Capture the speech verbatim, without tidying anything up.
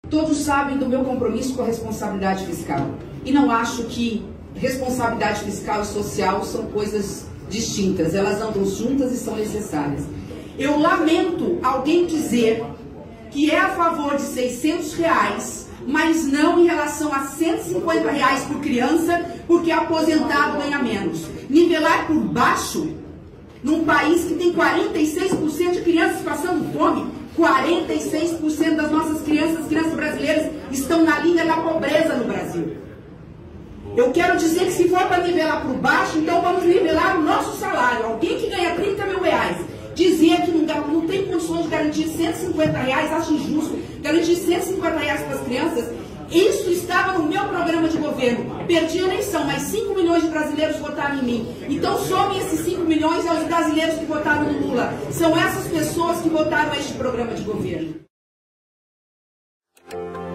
Todos sabem do meu compromisso com a responsabilidade fiscal. E não acho que responsabilidade fiscal e social são coisas distintas. Elas andam juntas e são necessárias. Eu lamento alguém dizer que é a favor de seiscentos reais, mas não em relação a cento e cinquenta reais por criança, porque aposentado ganha menos. Nivelar por baixo, num país que tem quarenta e seis por cento de crianças passando fome, quarenta e seis por cento das nossas crianças, crianças brasileiras, estão na linha da pobreza no Brasil. Eu quero dizer que se for para nivelar por baixo, então vamos nivelar o nosso salário. Alguém que ganha trinta mil reais, dizer que não, não tem condições de garantir cento e cinquenta reais, acho injusto. Garantir cento e cinquenta reais para as crianças, isso estava no meu programa de governo. Perdi a eleição, mas cinco milhões de brasileiros votaram em mim. Então somem esses cinco milhões aos brasileiros que votaram no Lula. São essas pessoas que votaram este programa de governo.